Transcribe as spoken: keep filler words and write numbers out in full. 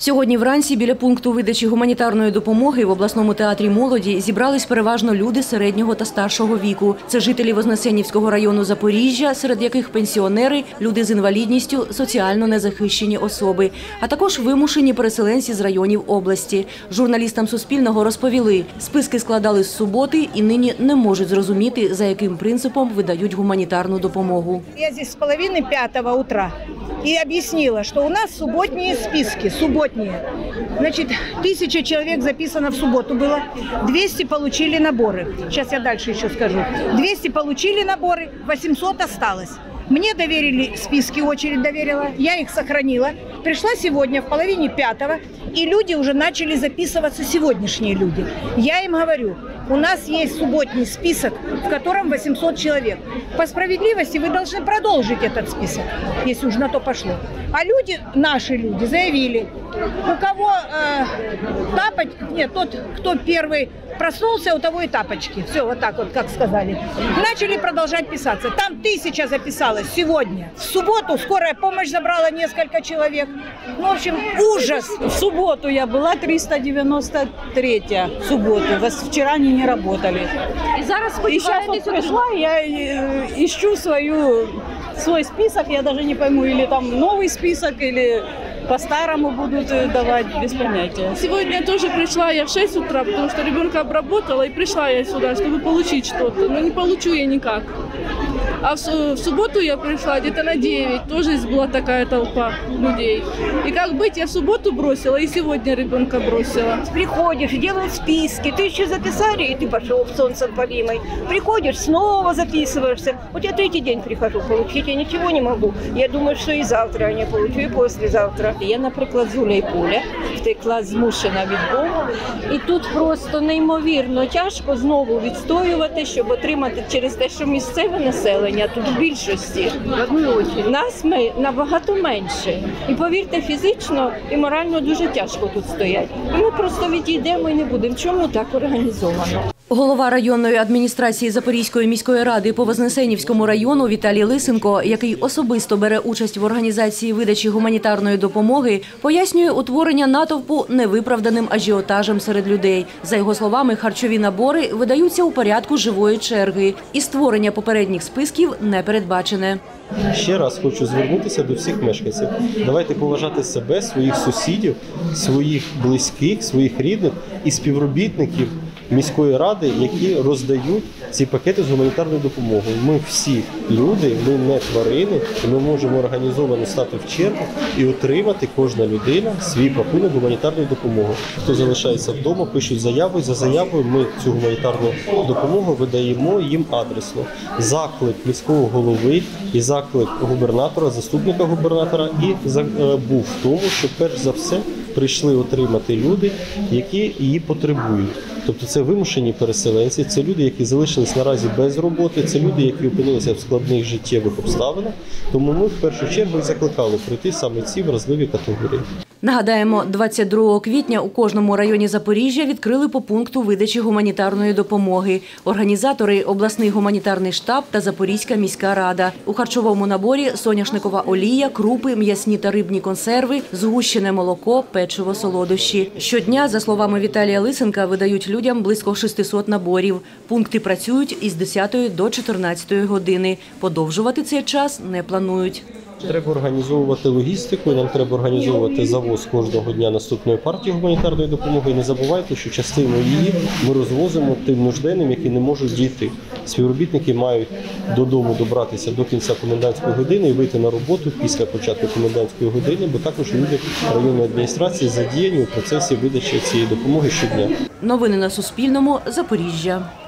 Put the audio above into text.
Сьогодні вранці біля пункту видачі гуманітарної допомоги в обласному театрі молоді зібрались переважно люди середнього та старшого віку. Це жителі Вознесенівського району Запоріжжя, серед яких пенсіонери, люди з інвалідністю, соціально незахищені особи, а також вимушені переселенці з районів області. Журналістам Суспільного розповіли, списки складали з суботи і нині не можуть зрозуміти, за яким принципом видають гуманітарну допомогу. Я здесь с половины пятого утра и объяснила, что у нас субботние списки, субботние. Значит, тысяча человек записано в субботу было, двести получили наборы. Сейчас я дальше еще скажу. двести получили наборы, восемьсот осталось. Мне доверили списки, очередь доверила, я их сохранила. Пришла сегодня в половине пятого, и люди уже начали записываться, сегодняшние люди. Я им говорю, у нас есть субботний список, в котором восемьсот человек. По справедливости вы должны продолжить этот список, если уж на то пошло. А люди, наши люди, заявили, у кого э, тапочки, нет, тот, кто первый проснулся, у того и тапочки. Все, вот так вот, как сказали. Начали продолжать писаться. Там тысяча записалась сегодня. В субботу скорая помощь забрала несколько человек. Ну, в общем, ужас. В субботу я была, триста девяносто третья в субботу. Вчера они не работали. І зараз И сейчас вот пришла, я э, ищу свою, свой список, я даже не пойму, или там новый список, или по-старому будут давать, без понятия. Сегодня тоже пришла я в шесть утра, потому что ребенка обработала, и пришла я сюда, чтобы получить что-то. Но не получу я никак. А в субботу я пришла где-то на девять, тоже была такая толпа людей. И как быть, я в субботу бросила, и сегодня ребенка бросила. Приходишь, делают списки, ты еще записали, и ты пошел в солнцем полимой. Приходишь, снова записываешься. Вот я третий день прихожу получить, я ничего не могу. Я думаю, что и завтра я не получу, и послезавтра. Я, наприклад, з Гуляйполя, втекла змушена від Богу. І тут просто неймовірно тяжко знову відстоювати, щоб отримати через те, що місцеве населення тут в більшості. Нас ми набагато менше. І повірте, фізично і морально дуже тяжко тут стоять. І ми просто відійдемо і не будемо. Чому так організовано? Голова районної адміністрації Запорізької міської ради по Вознесенівському району Віталій Лисенко, який особисто бере участь в організації видачі гуманітарної допомоги, пояснює утворення натовпу невиправданим ажіотажем серед людей. За його словами, харчові набори видаються у порядку живої черги, і створення попередніх списків не передбачене. Ще раз хочу звернутися до всіх мешканців. Давайте поважати себе, своїх сусідів, своїх близьких, своїх рідних і співробітників міської ради, які роздають ці пакети з гуманітарною допомогою. Ми всі люди, ми не тварини, і ми можемо організовано стати в чергу і отримати, кожна людина, свій пакунок гуманітарної допомоги. Хто залишається вдома, пишуть заяву, і за заявою ми цю гуманітарну допомогу видаємо їм адресно. Заклик міського голови і заклик губернатора, заступника губернатора і був в тому, що перш за все прийшли отримати люди, які її потребують. Тобто це вимушені переселенці, це люди, які залишились наразі без роботи, це люди, які опинилися в складних життєвих обставинах. Тому ми в першу чергу і закликали прийти саме ці вразливі категорії. Нагадаємо, двадцять другого квітня у кожному районі Запоріжжя відкрили по пункту видачі гуманітарної допомоги. Організатори – обласний гуманітарний штаб та Запорізька міська рада. У харчовому наборі соняшникова олія, крупи, м'ясні та рибні консерви, згущене молоко, печиво, солодощі. Щодня, за словами Віталія Лисенка, видають людям близько шестисот наборів. Пункти працюють із десятої до чотирнадцятої години. Подовжувати цей час не планують. Треба організовувати логістику, нам треба організовувати завоз кожного дня наступної партії гуманітарної допомоги. І не забувайте, що частину її ми розвозимо тим нужденним, які не можуть дійти. Співробітники мають додому добратися до кінця комендантської години і вийти на роботу після початку комендантської години, бо також люди районної адміністрації задіяні у процесі видачі цієї допомоги щодня. Новини на Суспільному. Запоріжжя.